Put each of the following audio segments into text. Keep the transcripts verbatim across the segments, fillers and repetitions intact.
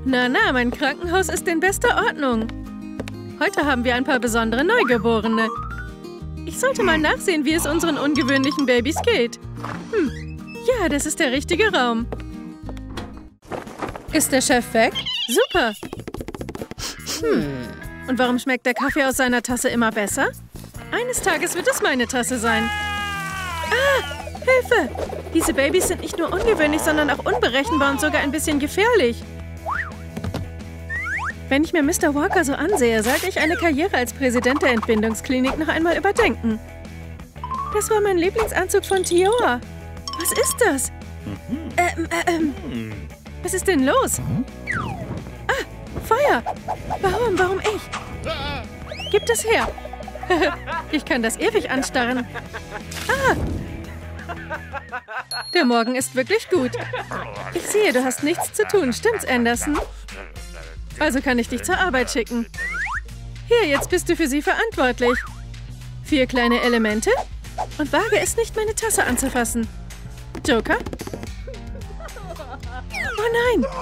Na, na, mein Krankenhaus ist in bester Ordnung. Heute haben wir ein paar besondere Neugeborene. Ich sollte mal nachsehen, wie es unseren ungewöhnlichen Babys geht. Hm, ja, das ist der richtige Raum. Ist der Chef weg? Super. Hm, und warum schmeckt der Kaffee aus seiner Tasse immer besser? Eines Tages wird es meine Tasse sein. Ah, Hilfe! Diese Babys sind nicht nur ungewöhnlich, sondern auch unberechenbar und sogar ein bisschen gefährlich. Wenn ich mir Mister Walker so ansehe, sollte ich eine Karriere als Präsident der Entbindungsklinik noch einmal überdenken. Das war mein Lieblingsanzug von Tioa. Was ist das? Ähm, äh, ähm. Was ist denn los? Ah, Feuer! Warum, warum ich? Gib das her! Ich kann das ewig anstarren. Ah! Der Morgen ist wirklich gut. Ich sehe, du hast nichts zu tun. Stimmt's, Anderson? Also kann ich dich zur Arbeit schicken. Hier, jetzt bist du für sie verantwortlich. Vier kleine Elemente. Und wage es nicht, meine Tasse anzufassen. Joker? Oh nein!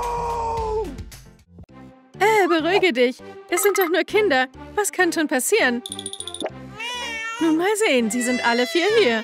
Äh, beruhige dich. Es sind doch nur Kinder. Was kann schon passieren? Nun mal sehen, sie sind alle vier hier.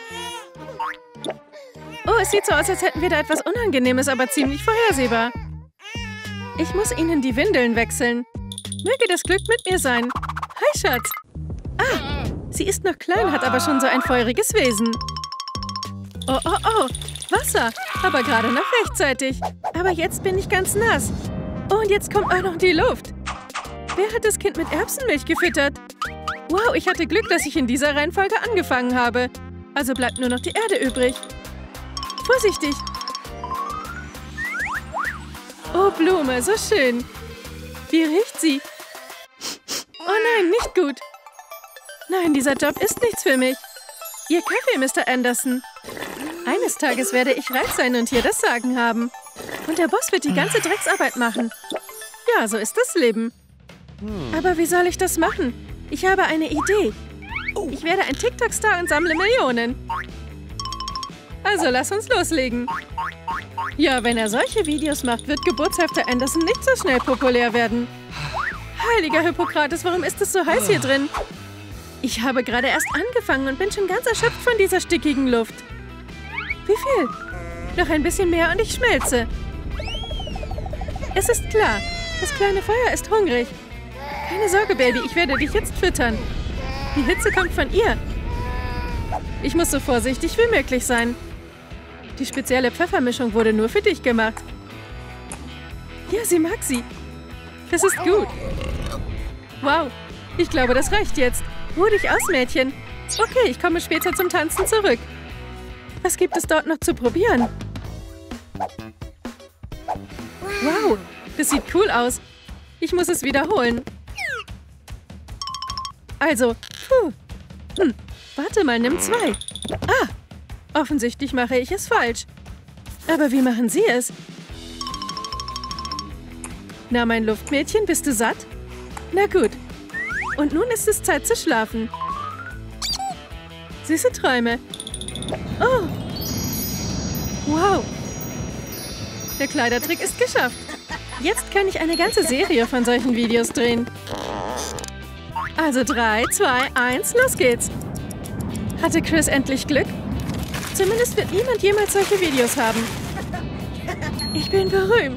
Oh, es sieht so aus, als hätten wir da etwas Unangenehmes, aber ziemlich vorhersehbar. Ich muss ihnen die Windeln wechseln. Möge das Glück mit mir sein. Hi, Schatz. Ah, sie ist noch klein, hat aber schon so ein feuriges Wesen. Oh, oh, oh, Wasser. Aber gerade noch rechtzeitig. Aber jetzt bin ich ganz nass. Oh, und jetzt kommt auch noch die Luft. Wer hat das Kind mit Erbsenmilch gefüttert? Wow, ich hatte Glück, dass ich in dieser Reihenfolge angefangen habe. Also bleibt nur noch die Erde übrig. Vorsichtig. Oh, Blume, so schön. Wie riecht sie? Oh nein, nicht gut. Nein, dieser Job ist nichts für mich. Ihr Kaffee, Mister Anderson. Eines Tages werde ich reich sein und hier das Sagen haben. Und der Boss wird die ganze Drecksarbeit machen. Ja, so ist das Leben. Aber wie soll ich das machen? Ich habe eine Idee. Ich werde ein TikTok-Star und sammle Millionen. Also lass uns loslegen. Ja, wenn er solche Videos macht, wird Geburtshälfte Anderson nicht so schnell populär werden. Heiliger Hippokrates, warum ist es so heiß hier drin? Ich habe gerade erst angefangen und bin schon ganz erschöpft von dieser stickigen Luft. Wie viel? Noch ein bisschen mehr und ich schmelze. Es ist klar, das kleine Feuer ist hungrig. Keine Sorge, Baby, ich werde dich jetzt füttern. Die Hitze kommt von ihr. Ich muss so vorsichtig wie möglich sein. Die spezielle Pfeffermischung wurde nur für dich gemacht. Ja, sie mag sie. Das ist gut. Wow, ich glaube, das reicht jetzt. Ruh dich aus, Mädchen. Okay, ich komme später zum Tanzen zurück. Was gibt es dort noch zu probieren? Wow, das sieht cool aus. Ich muss es wiederholen. Also, puh. Hm, warte mal, nimm zwei. Ah, offensichtlich mache ich es falsch. Aber wie machen Sie es? Na, mein Luftmädchen, bist du satt? Na gut. Und nun ist es Zeit zu schlafen. Süße Träume. Oh. Wow. Der Kleidertrick ist geschafft. Jetzt kann ich eine ganze Serie von solchen Videos drehen. Also drei, zwei, eins, los geht's. Hatte Chris endlich Glück? Zumindest wird niemand jemals solche Videos haben. Ich bin berühmt.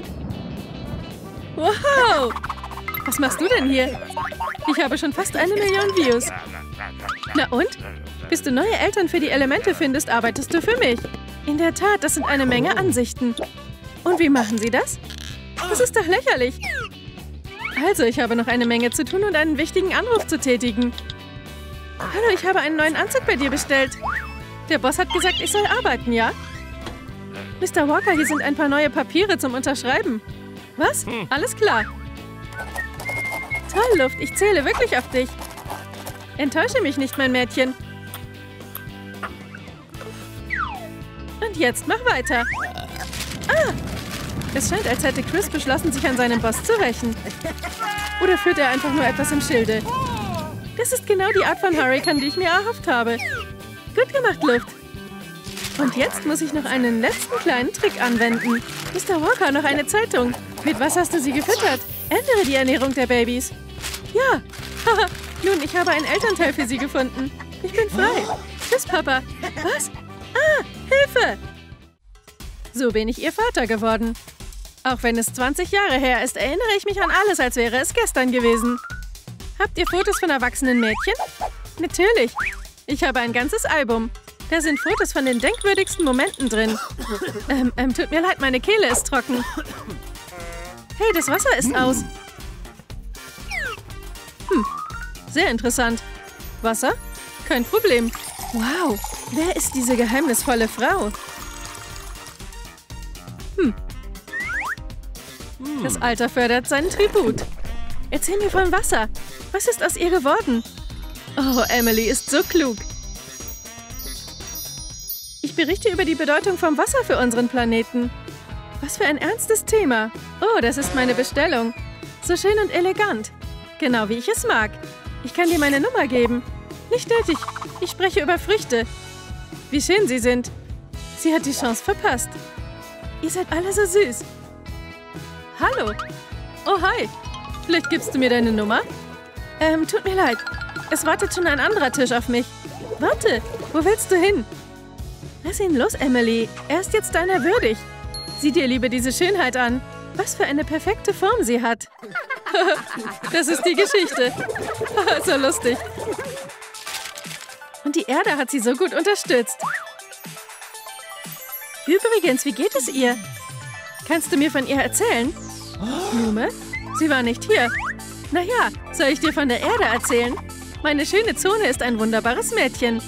Wow! Was machst du denn hier? Ich habe schon fast eine Million Views. Na und? Bis du neue Eltern für die Elemente findest, arbeitest du für mich. In der Tat, das sind eine Menge Ansichten. Und wie machen Sie das? Das ist doch lächerlich. Also, ich habe noch eine Menge zu tun und einen wichtigen Anruf zu tätigen. Hallo, ich habe einen neuen Anzug bei dir bestellt. Der Boss hat gesagt, ich soll arbeiten, ja? Mister Walker, hier sind ein paar neue Papiere zum Unterschreiben. Was? Alles klar. Toll, Luft, ich zähle wirklich auf dich. Enttäusche mich nicht, mein Mädchen. Und jetzt mach weiter. Ah! Es scheint, als hätte Chris beschlossen, sich an seinem Boss zu rächen. Oder führt er einfach nur etwas im Schilde? Das ist genau die Art von Hurrikan, die ich mir erhofft habe. Gut gemacht, Luft. Und jetzt muss ich noch einen letzten kleinen Trick anwenden. Mister Walker, noch eine Zeitung. Mit was hast du sie gefüttert? Ändere die Ernährung der Babys. Ja. Haha. Nun, ich habe einen Elternteil für sie gefunden. Ich bin frei. Tschüss, Papa. Was? Ah, Hilfe! So bin ich ihr Vater geworden. Auch wenn es zwanzig Jahre her ist, erinnere ich mich an alles, als wäre es gestern gewesen. Habt ihr Fotos von erwachsenen Mädchen? Natürlich. Ich habe ein ganzes Album. Da sind Fotos von den denkwürdigsten Momenten drin. Ähm, ähm, tut mir leid, meine Kehle ist trocken. Hey, das Wasser ist aus. Hm, sehr interessant. Wasser? Kein Problem. Wow, wer ist diese geheimnisvolle Frau? Hm. Das Alter fördert seinen Tribut. Erzähl mir vom Wasser. Was ist aus ihr geworden? Oh, Emily ist so klug. Ich berichte über die Bedeutung vom Wasser für unseren Planeten. Was für ein ernstes Thema. Oh, das ist meine Bestellung. So schön und elegant. Genau wie ich es mag. Ich kann dir meine Nummer geben. Nicht nötig. Ich spreche über Früchte. Wie schön sie sind. Sie hat die Chance verpasst. Ihr seid alle so süß. Hallo. Oh, hi. Vielleicht gibst du mir deine Nummer? Ähm, tut mir leid. Es wartet schon ein anderer Tisch auf mich. Warte, wo willst du hin? Lass ihn los, Emily. Er ist jetzt deiner würdig. Sieh dir lieber diese Schönheit an. Was für eine perfekte Form sie hat. Das ist die Geschichte. So lustig. Und die Erde hat sie so gut unterstützt. Übrigens, wie geht es ihr? Kannst du mir von ihr erzählen? Blume? Sie war nicht hier. Naja, soll ich dir von der Erde erzählen? Meine schöne Zone ist ein wunderbares Mädchen.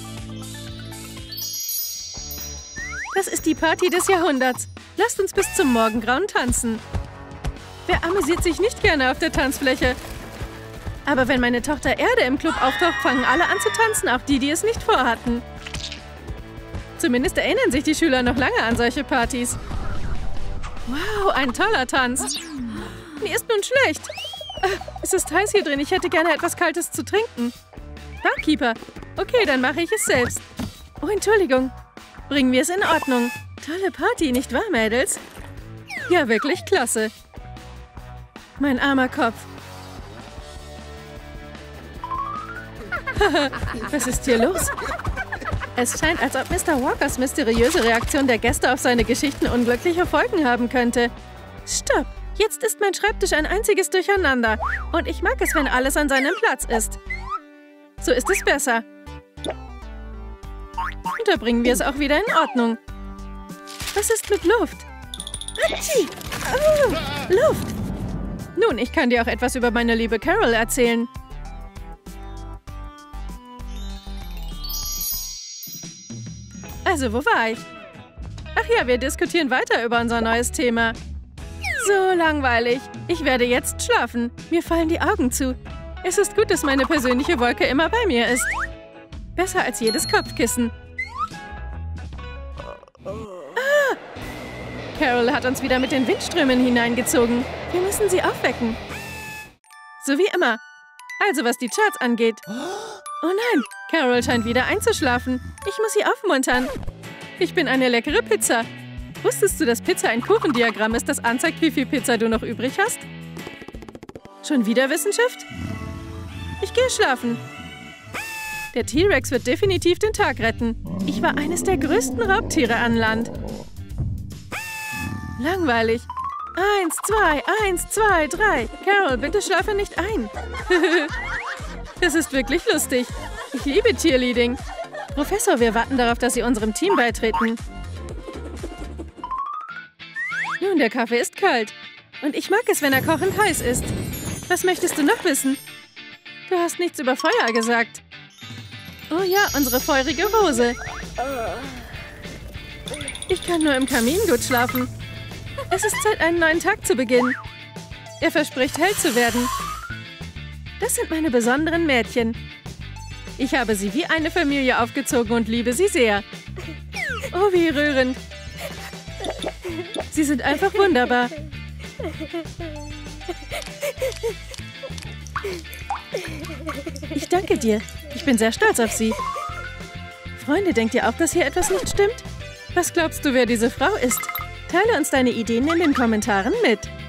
Das ist die Party des Jahrhunderts. Lasst uns bis zum Morgengrauen tanzen. Wer amüsiert sich nicht gerne auf der Tanzfläche? Aber wenn meine Tochter Erde im Club auftaucht, fangen alle an zu tanzen, auch die, die es nicht vorhatten. Zumindest erinnern sich die Schüler noch lange an solche Partys. Wow, ein toller Tanz. Mir ist nun schlecht. Es ist heiß hier drin. Ich hätte gerne etwas Kaltes zu trinken. Barkeeper. Okay, dann mache ich es selbst. Oh, Entschuldigung. Bringen wir es in Ordnung. Tolle Party, nicht wahr, Mädels? Ja, wirklich klasse. Mein armer Kopf. Was ist hier los? Es scheint, als ob Mister Walkers mysteriöse Reaktion der Gäste auf seine Geschichten unglückliche Folgen haben könnte. Stopp! Jetzt ist mein Schreibtisch ein einziges Durcheinander. Und ich mag es, wenn alles an seinem Platz ist. So ist es besser. Und da bringen wir es auch wieder in Ordnung. Was ist mit Luft? Hatschi! Oh, Luft! Nun, ich kann dir auch etwas über meine liebe Carol erzählen. Also, wo war ich? Ach ja, wir diskutieren weiter über unser neues Thema. So langweilig. Ich werde jetzt schlafen. Mir fallen die Augen zu. Es ist gut, dass meine persönliche Wolke immer bei mir ist. Besser als jedes Kopfkissen. Ah! Carol hat uns wieder mit den Windströmen hineingezogen. Wir müssen sie aufwecken. So wie immer. Also, was die Charts angeht. Oh nein, Carol scheint wieder einzuschlafen. Ich muss sie aufmuntern. Ich bin eine leckere Pizza. Wusstest du, dass Pizza ein Kuchendiagramm ist, das anzeigt, wie viel Pizza du noch übrig hast? Schon wieder Wissenschaft? Ich gehe schlafen. Der T-Rex wird definitiv den Tag retten. Ich war eines der größten Raubtiere an Land. Langweilig. Eins, zwei, eins, zwei, drei. Carol, bitte schlafe nicht ein. Das ist wirklich lustig. Ich liebe Cheerleading. Professor, wir warten darauf, dass Sie unserem Team beitreten. Nun, der Kaffee ist kalt. Und ich mag es, wenn er kochend heiß ist. Was möchtest du noch wissen? Du hast nichts über Feuer gesagt. Oh ja, unsere feurige Rose. Ich kann nur im Kamin gut schlafen. Es ist Zeit, einen neuen Tag zu beginnen. Er verspricht, hell zu werden. Das sind meine besonderen Mädchen. Ich habe sie wie eine Familie aufgezogen und liebe sie sehr. Oh, wie rührend. Sie sind einfach wunderbar. Ich danke dir. Ich bin sehr stolz auf Sie. Freunde, denkt ihr auch, dass hier etwas nicht stimmt? Was glaubst du, wer diese Frau ist? Teile uns deine Ideen in den Kommentaren mit.